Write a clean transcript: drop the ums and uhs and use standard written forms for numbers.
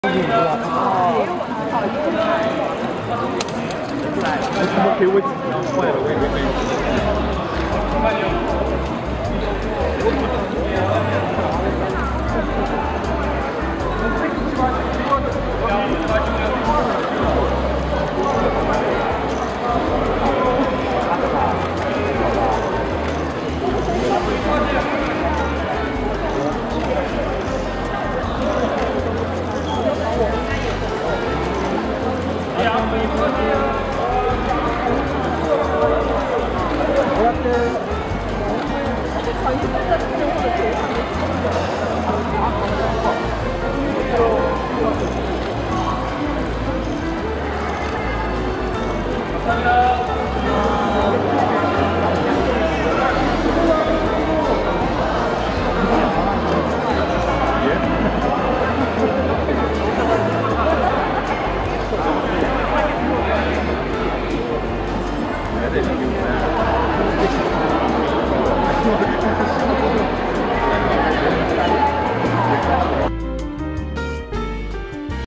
怎么给我紧张坏了？我以为没有。